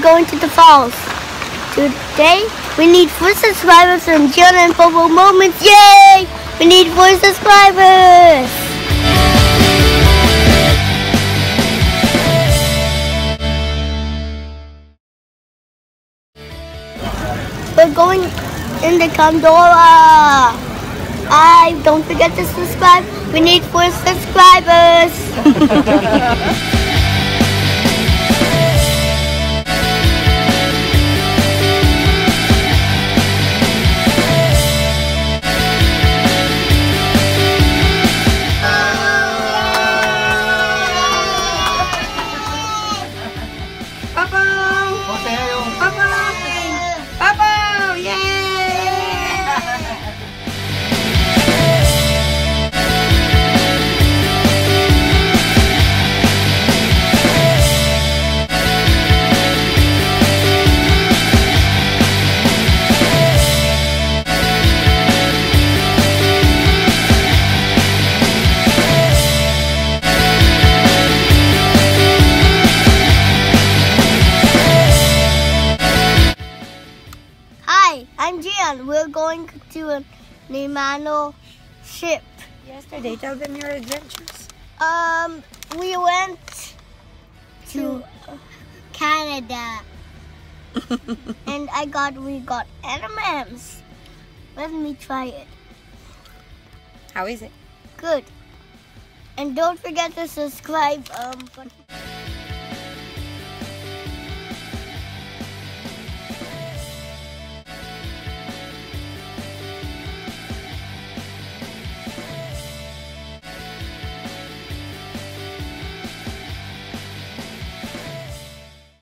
going to the falls. Today, we need 4 subscribers from Gian and Polo Moments. Yay! We need 4 subscribers. We're going in the gondola. Don't forget to subscribe. We need 4 subscribers. I'm Gian. We're going to a Nimano ship. Yesterday, tell them your adventures. We went to Canada. And we got M&Ms. Let me try it. How is it? Good. And don't forget to subscribe.